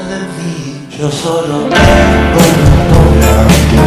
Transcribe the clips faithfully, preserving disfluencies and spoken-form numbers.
de mí, yo solo tengo memoria.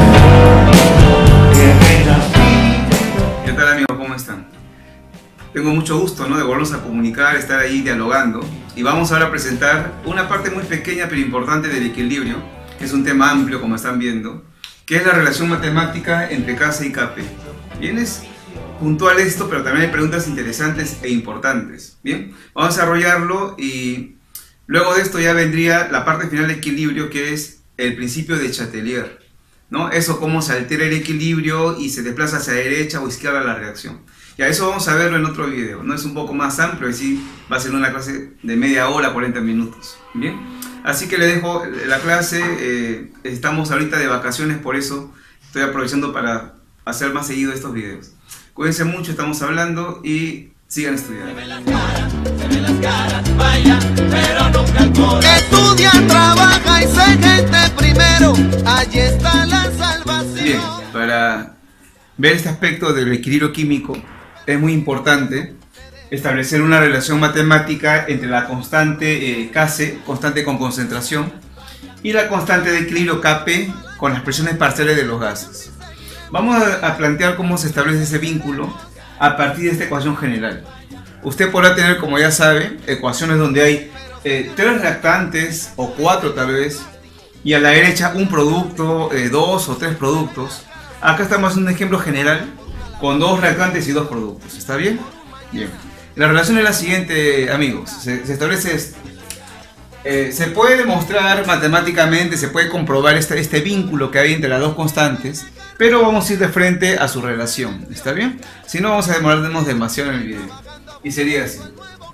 ¿Qué tal, amigos? ¿Cómo están? Tengo mucho gusto, ¿no?, de volvernos a comunicar, estar ahí dialogando, y vamos ahora a presentar una parte muy pequeña pero importante del equilibrio, que es un tema amplio, como están viendo, que es la relación matemática entre K C y K P. Bien, es puntual esto, pero también hay preguntas interesantes e importantes. Bien, vamos a desarrollarlo y luego de esto ya vendría la parte final del equilibrio, que es el principio de Chatelier, ¿no? Eso, cómo se altera el equilibrio y se desplaza hacia derecha o izquierda la reacción. Y a eso vamos a verlo en otro video, ¿no? Es un poco más amplio, y sí va a ser una clase de media hora, cuarenta minutos. Bien, así que le dejo la clase. Eh, estamos ahorita de vacaciones, por eso estoy aprovechando para hacer más seguido estos videos. Cuídense mucho, estamos hablando y sigan estudiando. Se ven las caras, se ven las caras, vaya, pero nunca el corazón. Estudia, trabaja y sé gente primero, allí está la salvación. Bien, para ver este aspecto del equilibrio químico es muy importante establecer una relación matemática entre la constante eh, K C, constante con concentración, y la constante de equilibrio K P con las presiones parciales de los gases. Vamos a, a plantear cómo se establece ese vínculo a partir de esta ecuación general. Usted podrá tener, como ya sabe, ecuaciones donde hay eh, tres reactantes o cuatro tal vez, y a la derecha un producto, eh, dos o tres productos. Acá estamos haciendo un ejemplo general con dos reactantes y dos productos. ¿Está bien? Bien. La relación es la siguiente, amigos. Se, se establece esto. Eh, se puede demostrar matemáticamente, se puede comprobar este, este vínculo que hay entre las dos constantes, pero vamos a ir de frente a su relación. ¿Está bien? Si no, vamos a demorarnos demasiado en el video. Y sería así.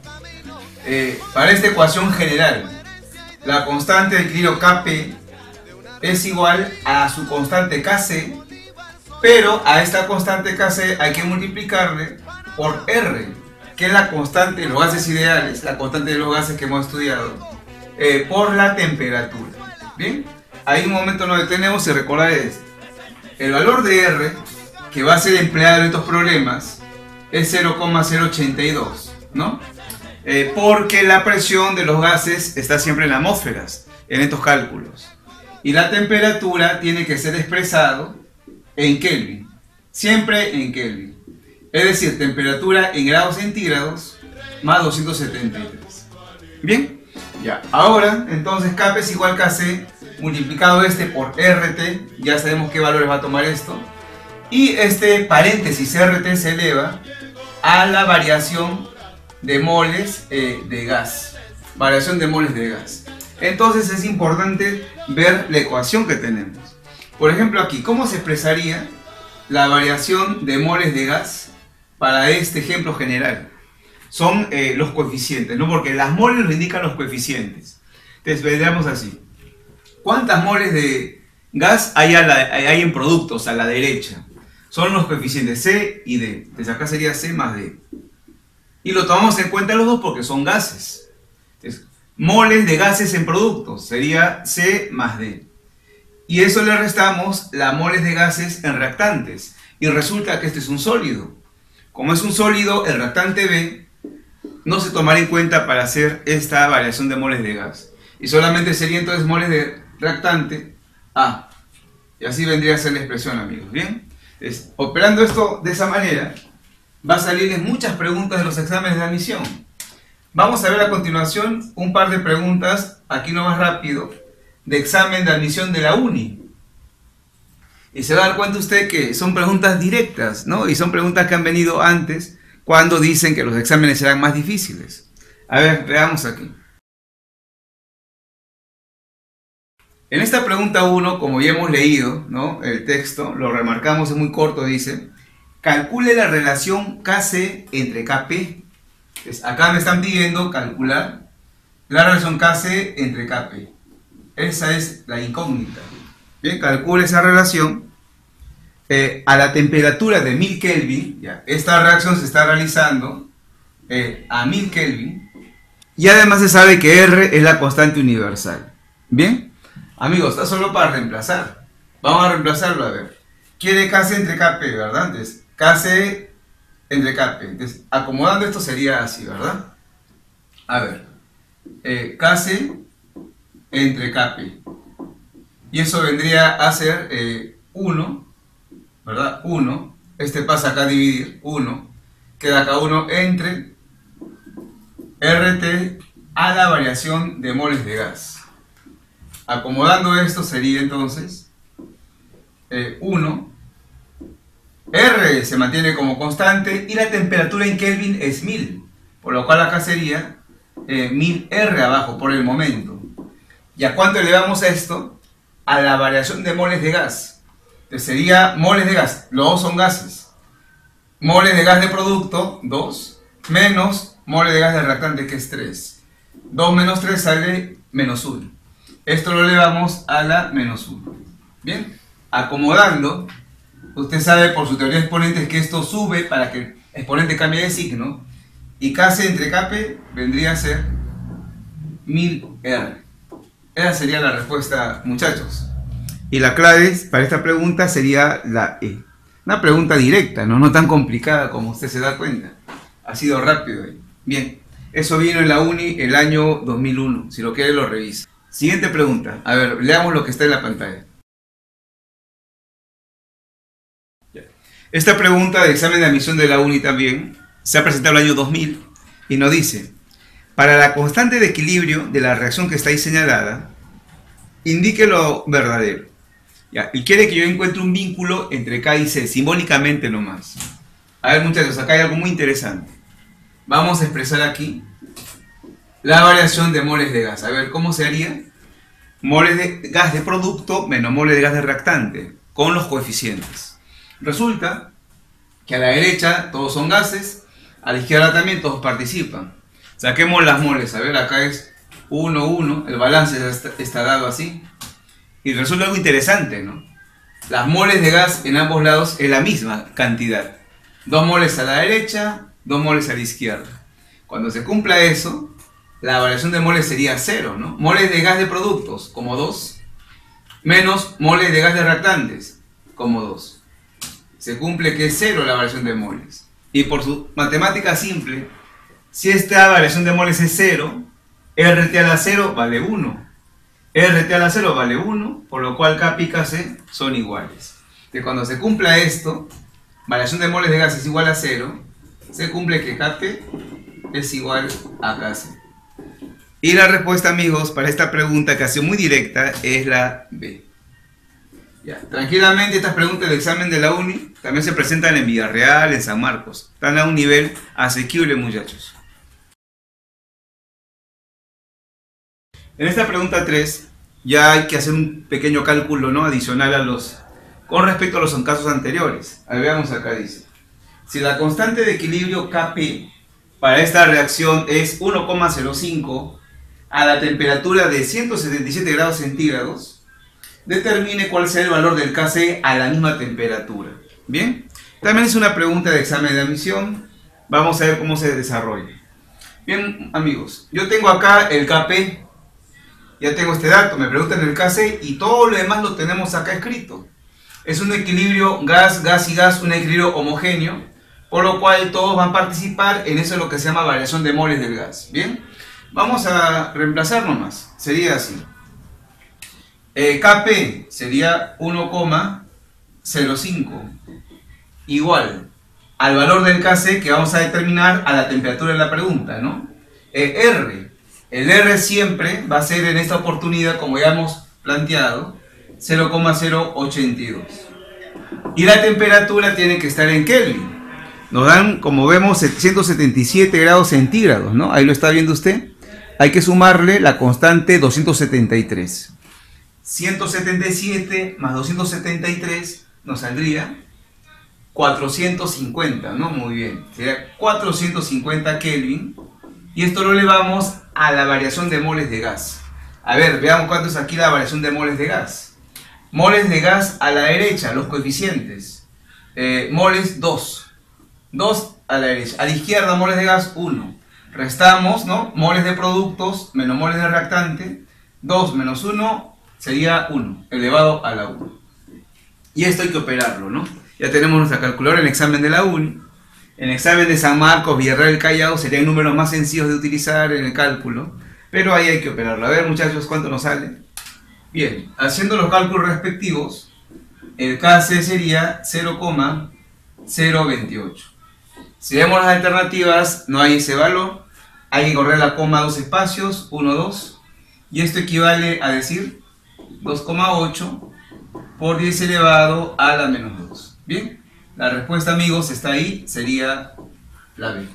Eh, para esta ecuación general, la constante de equilibrio K P es igual a su constante K C, pero a esta constante K C hay que multiplicarle por R, que es la constante de los gases ideales, la constante de los gases que hemos estudiado, eh, por la temperatura. Bien, ahí un momento nos detenemos y recordar esto. El valor de R, que va a ser empleado en estos problemas, es cero coma cero ochenta y dos, ¿no? Eh, porque la presión de los gases está siempre en atmósferas, en estos cálculos. Y la temperatura tiene que ser expresado en Kelvin, siempre en Kelvin. Es decir, temperatura en grados centígrados más doscientos setenta y tres. Bien, ya. Ahora, entonces, K P es igual a K C multiplicado este por R T. Ya sabemos qué valores va a tomar esto. Y este paréntesis R T se eleva a la variación de moles eh, de gas. Variación de moles de gas. Entonces es importante ver la ecuación que tenemos. Por ejemplo, aquí, ¿cómo se expresaría la variación de moles de gas para este ejemplo general? Son eh, los coeficientes, ¿no? Porque las moles lo indican los coeficientes. Entonces, veamos así. ¿Cuántas moles de gas hay, a la, hay en productos a la derecha? Son los coeficientes C y D. Entonces, acá sería C más D. Y lo tomamos en cuenta los dos porque son gases. Entonces, moles de gases en productos sería C más D. Y eso le restamos las moles de gases en reactantes. Y resulta que este es un sólido. Como es un sólido, el reactante B no se tomará en cuenta para hacer esta variación de moles de gas. Y solamente sería entonces moles de reactante A. Y así vendría a ser la expresión, amigos. ¿Bien? Entonces, operando esto de esa manera, va a salirles muchas preguntas de los exámenes de admisión. Vamos a ver a continuación un par de preguntas, aquí no más rápido, de examen de admisión de la uni. Y se va a dar cuenta usted que son preguntas directas, ¿no? Y son preguntas que han venido antes, cuando dicen que los exámenes serán más difíciles. A ver, veamos aquí. En esta pregunta uno, como ya hemos leído, ¿no?, el texto, lo remarcamos, es muy corto, dice: calcule la relación K C entre K P. Entonces, acá me están pidiendo calcular la relación K C entre K P. Esa es la incógnita. Bien, calcule esa relación eh, a la temperatura de mil Kelvin. Ya, esta reacción se está realizando eh, a mil Kelvin. Y además se sabe que R es la constante universal. Bien, amigos, está solo para reemplazar. Vamos a reemplazarlo, a ver. Quiere K C entre K P, ¿verdad? Entonces, K C entre K P. Entonces, acomodando esto sería así, ¿verdad? A ver, eh, K C entre K P. Y eso vendría a ser eh, uno, ¿verdad? uno. Este pasa acá a dividir, uno. Queda acá uno entre R T a la variación de moles de gas. Acomodando esto sería entonces eh, uno. R se mantiene como constante y la temperatura en Kelvin es mil. Por lo cual acá sería eh, mil R abajo por el momento. ¿Y a cuánto elevamos esto? A la variación de moles de gas. Entonces sería moles de gas, los dos son gases. Moles de gas de producto, dos, menos moles de gas de reactante, que es tres. dos menos tres sale menos uno. Esto lo elevamos a la menos uno. Bien, acomodando, usted sabe por su teoría de exponentes que esto sube para que el exponente cambie de signo. Y K C entre K P vendría a ser mil R. Esa sería la respuesta, muchachos. Y la clave para esta pregunta sería la E. Una pregunta directa, ¿no? No tan complicada como usted se da cuenta. Ha sido rápido ahí. Bien, eso vino en la uni el año dos mil uno. Si lo quiere lo revisa. Siguiente pregunta. A ver, leamos lo que está en la pantalla. Esta pregunta de examen de admisión de la uni también se ha presentado el año dos mil y nos dice: para la constante de equilibrio de la reacción que está ahí señalada, indique lo verdadero. Ya, y quiere que yo encuentre un vínculo entre K y C, simbólicamente nomás. A ver, muchachos, acá hay algo muy interesante. Vamos a expresar aquí la variación de moles de gas. A ver, ¿cómo se haría? Moles de gas de producto menos moles de gas de reactante, con los coeficientes. Resulta que a la derecha todos son gases, a la izquierda también todos participan. Saquemos las moles. A ver, acá es uno, uno, el balance está, está dado así. Y resulta algo interesante, ¿no? Las moles de gas en ambos lados es la misma cantidad. Dos moles a la derecha, dos moles a la izquierda. Cuando se cumpla eso, la variación de moles sería cero, ¿no? Moles de gas de productos, como dos, menos moles de gas de reactantes, como dos. Se cumple que es cero la variación de moles. Y por su matemática simple, si esta variación de moles es cero, R T a la cero vale uno. R T a la cero vale uno, por lo cual K P y K C son iguales. Que cuando se cumpla esto, variación de moles de gas es igual a cero, se cumple que K P es igual a K C. Y la respuesta, amigos, para esta pregunta que ha sido muy directa es la B. Ya, tranquilamente estas preguntas del examen de la uni también se presentan en Villarreal, en San Marcos. Están a un nivel asequible, muchachos. En esta pregunta tres ya hay que hacer un pequeño cálculo, ¿no?, adicional a los con respecto a los casos anteriores. A ver, veamos acá, dice: si la constante de equilibrio K P para esta reacción es uno coma cero cinco a la temperatura de ciento setenta y siete grados centígrados, determine cuál será el valor del K C a la misma temperatura. Bien, también es una pregunta de examen de admisión. Vamos a ver cómo se desarrolla. Bien, amigos, yo tengo acá el K P. Ya tengo este dato, me preguntan el K C y todo lo demás lo tenemos acá escrito. Es un equilibrio gas, gas y gas, un equilibrio homogéneo, por lo cual todos van a participar en eso, lo que se llama variación de moles del gas. Bien, vamos a reemplazar nomás. Sería así. Eh, K P sería uno coma cero cinco igual al valor del K C que vamos a determinar a la temperatura de la pregunta, ¿no? Eh, R. El R siempre va a ser en esta oportunidad, como ya hemos planteado, cero coma cero ochenta y dos. Y la temperatura tiene que estar en Kelvin. Nos dan, como vemos, ciento setenta y siete grados centígrados, ¿no? Ahí lo está viendo usted. Hay que sumarle la constante doscientos setenta y tres. ciento setenta y siete más doscientos setenta y tres nos saldría cuatrocientos cincuenta, ¿no? Muy bien. Sería cuatrocientos cincuenta Kelvin. Y esto lo elevamos a la variación de moles de gas. A ver, veamos cuánto es aquí la variación de moles de gas. Moles de gas a la derecha, los coeficientes. Eh, moles dos. dos a la derecha. A la izquierda, moles de gas uno. Restamos, ¿no? Moles de productos menos moles de reactante. dos menos uno sería uno, elevado a la uno. Y esto hay que operarlo, ¿no? Ya tenemos nuestra calculadora en el examen de la uni. En el examen de San Marcos, Villarreal, Callao serían números más sencillos de utilizar en el cálculo. pero ahí hay que operarlo. A ver, muchachos, ¿cuánto nos sale? Bien, haciendo los cálculos respectivos, el K C sería cero coma cero veintiocho. Si vemos las alternativas, no hay ese valor, hay que correr la coma dos espacios, uno, dos, y esto equivale a decir dos coma ocho por diez elevado a la menos dos. Bien, la respuesta, amigos, está ahí, sería la B.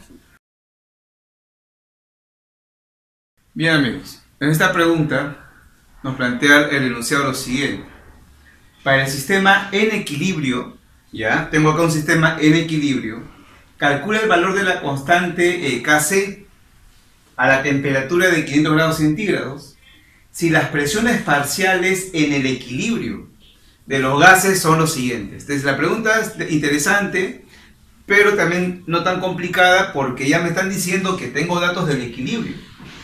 Bien, amigos, en esta pregunta nos plantea el enunciado lo siguiente. Para el sistema en equilibrio, ya, tengo acá un sistema en equilibrio, calcula el valor de la constante eh, K C a la temperatura de quinientos grados centígrados si las presiones parciales en el equilibrio de los gases son los siguientes. Entonces la pregunta es interesante, pero también no tan complicada porque ya me están diciendo que tengo datos del equilibrio.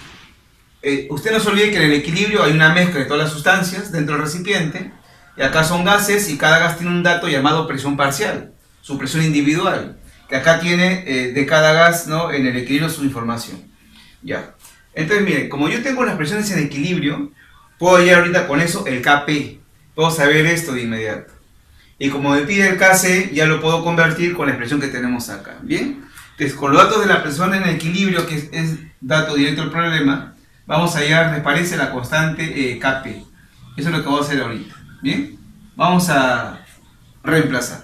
Eh, usted no se olvide que en el equilibrio hay una mezcla de todas las sustancias dentro del recipiente, y acá son gases y cada gas tiene un dato llamado presión parcial, su presión individual, que acá tiene eh, de cada gas, ¿no?, en el equilibrio su información. Ya. Entonces miren, como yo tengo las presiones en equilibrio, puedo hallar ahorita con eso el K P, puedo saber esto de inmediato. Y como me pide el K C, ya lo puedo convertir con la expresión que tenemos acá. Bien, entonces con los datos de la presión en equilibrio, que es, es dato directo del problema, vamos a hallar, me parece, la constante eh, K P. Eso es lo que voy a hacer ahorita. Bien, vamos a reemplazar.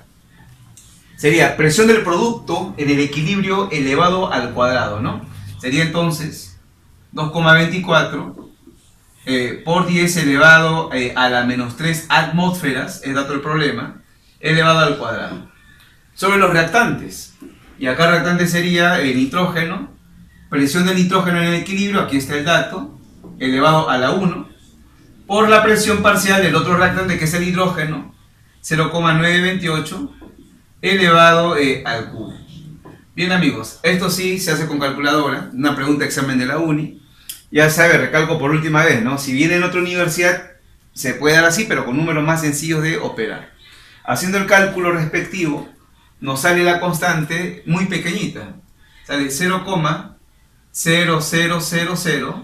Sería presión del producto en el equilibrio elevado al cuadrado, ¿no? Sería entonces dos coma veinticuatro eh, por diez elevado eh, a la menos tres atmósferas, es dato del problema, elevado al cuadrado. Sobre los reactantes, y acá reactante sería el nitrógeno, presión del nitrógeno en el equilibrio, aquí está el dato, elevado a la uno, por la presión parcial del otro reactante que es el hidrógeno, cero coma novecientos veintiocho, elevado eh, al cubo. Bien, amigos, esto sí se hace con calculadora, una pregunta de examen de la uni. Ya sabe, recalco por última vez, ¿no? Si viene en otra universidad, se puede dar así, pero con números más sencillos de operar. Haciendo el cálculo respectivo, nos sale la constante muy pequeñita. Sale cero coma cero cero cero cero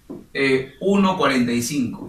uno cuarenta y cinco.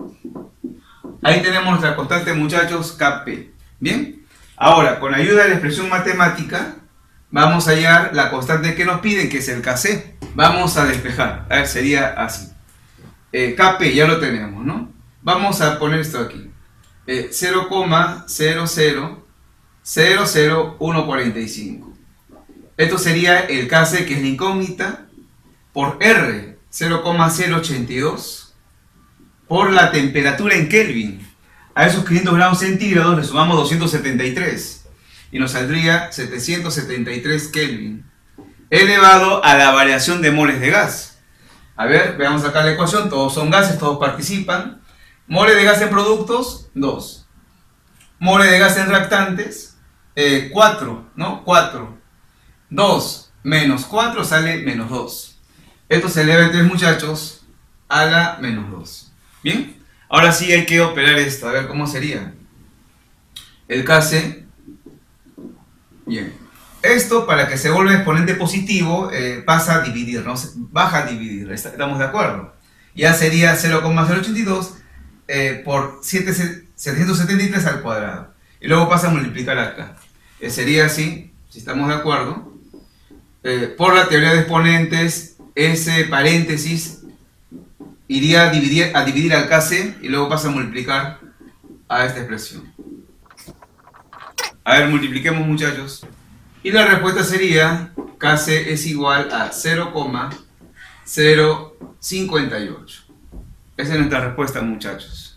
Ahí tenemos nuestra constante, muchachos, K P. Bien, ahora con ayuda de la expresión matemática vamos a hallar la constante que nos piden, que es el K C. Vamos a despejar, a ver, sería así. eh, K P ya lo tenemos, ¿no? Vamos a poner esto aquí, eh, cero coma cero cero cero cero uno cuarenta y cinco. Esto sería el K C, que es la incógnita, por R, cero coma cero ochenta y dos, por la temperatura en Kelvin. A esos quinientos grados centígrados le sumamos doscientos setenta y tres y nos saldría setecientos setenta y tres Kelvin, elevado a la variación de moles de gas. A ver, veamos acá la ecuación, todos son gases, todos participan. Mole de gas en productos, dos. Mole de gas en reactantes, eh, cuatro, ¿no? cuatro. dos menos cuatro sale menos dos. Esto se eleva entonces, muchachos, a la menos dos. Bien, ahora sí hay que operar esto, a ver cómo sería. El K C. Bien, esto para que se vuelva exponente positivo eh, pasa a dividir, ¿no? Baja a dividir, estamos de acuerdo. Ya sería cero coma cero ochenta y dos eh, por setecientos setenta y tres al cuadrado. Y luego pasa a multiplicar acá. Eh, sería así, si estamos de acuerdo. Eh, por la teoría de exponentes, ese paréntesis iría a dividir, a dividir al K C y luego pasa a multiplicar a esta expresión. A ver, multipliquemos, muchachos. Y la respuesta sería K C es igual a cero coma cero cincuenta y ocho. Esa es nuestra respuesta, muchachos.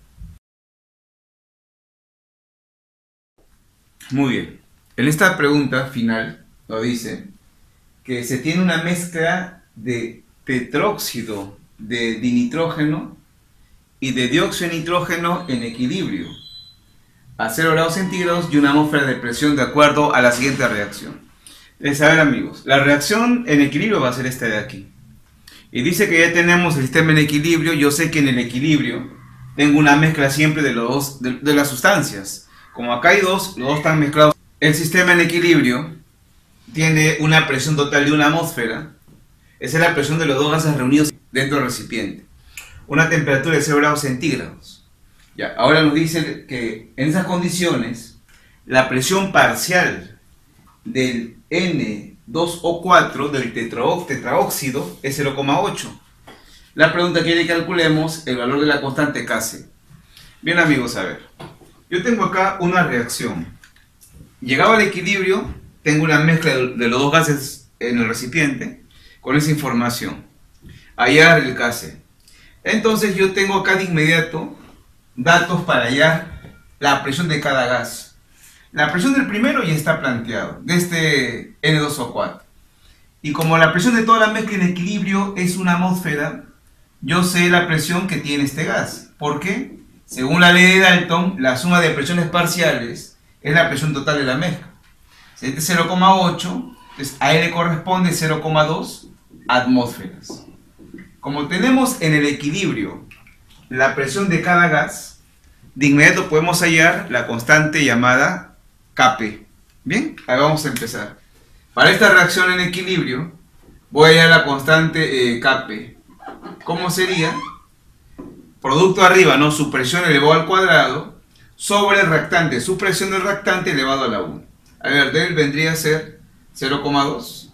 Muy bien. En esta pregunta final nos dice que se tiene una mezcla de tetróxido de dinitrógeno y de dióxido de nitrógeno en equilibrio a cero grados centígrados y una atmósfera de presión de acuerdo a la siguiente reacción. Entonces, a ver, amigos, la reacción en equilibrio va a ser esta de aquí. Y dice que ya tenemos el sistema en equilibrio. Yo sé que en el equilibrio tengo una mezcla siempre de, los dos, de, de las sustancias. Como acá hay dos, los dos están mezclados. El sistema en equilibrio tiene una presión total de una atmósfera. Esa es la presión de los dos gases reunidos. dentro del recipiente. Una temperatura de cero grados centígrados. Ya, ahora nos dice que en esas condiciones la presión parcial del N dos O cuatro del tetraó- tetraóxido es cero coma ocho. La pregunta quiere que calculemos el valor de la constante K C. Bien amigos, a ver. Yo tengo acá una reacción. Llegado al equilibrio, tengo una mezcla de los dos gases en el recipiente con esa información. Hallar el K C. Entonces yo tengo acá de inmediato datos para hallar la presión de cada gas. La presión del primero ya está planteado, de este N dos O cuatro. Y como la presión de toda la mezcla en equilibrio es una atmósfera, yo sé la presión que tiene este gas. ¿Por qué? Según la ley de Dalton, la suma de presiones parciales es la presión total de la mezcla. Si este es cero coma ocho, entonces a él le corresponde cero coma dos atmósferas. Como tenemos en el equilibrio la presión de cada gas, de inmediato podemos hallar la constante llamada K P. Bien, ahí vamos a empezar. Para esta reacción en equilibrio, voy a hallar la constante eh, K P. ¿Cómo sería? Producto arriba, ¿no? Su presión elevado al cuadrado sobre el reactante, su presión del reactante elevado a la uno. A ver, de él vendría a ser cero coma dos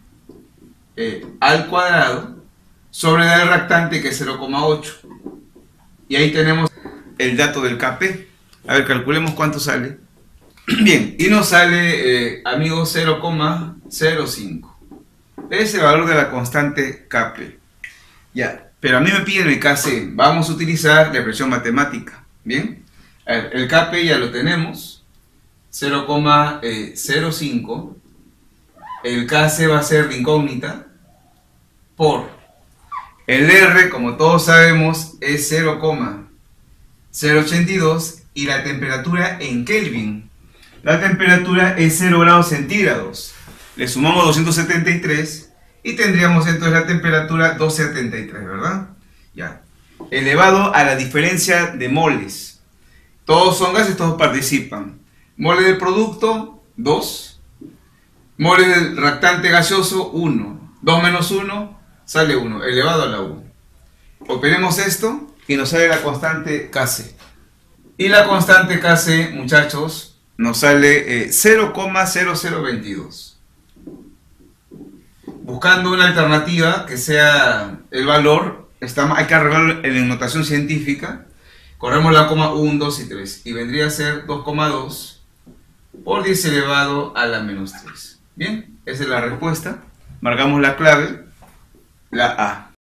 eh, al cuadrado sobre el reactante, que es cero coma ocho. Y ahí tenemos el dato del K P. A ver, calculemos cuánto sale. Bien, y nos sale, eh, amigos, cero coma cero cinco. Es el valor de la constante K P. Ya, pero a mí me piden el K C. Vamos a utilizar la expresión matemática. Bien, a ver, el K P ya lo tenemos. cero coma cero cinco. El K C va a ser la incógnita por el R, como todos sabemos, es cero coma cero ochenta y dos, y la temperatura en Kelvin. La temperatura es cero grados centígrados. Le sumamos doscientos setenta y tres y tendríamos entonces la temperatura doscientos setenta y tres, ¿verdad? Ya. Elevado a la diferencia de moles. Todos son gases, todos participan. Moles del producto, dos. Moles del reactante gaseoso, uno. dos menos uno, sale uno, elevado a la uno. Operemos esto y nos sale la constante K C. Y la constante K C, muchachos, nos sale eh, cero coma cero cero veintidós. Buscando una alternativa que sea el valor, está, hay que arreglarlo en notación científica. Corremos la coma uno, dos y tres. Y vendría a ser dos coma dos por diez elevado a la menos tres. Bien, esa es la respuesta. Marcamos la clave, la A.